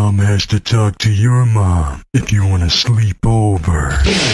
mom has to talk to your mom if you want to sleep over.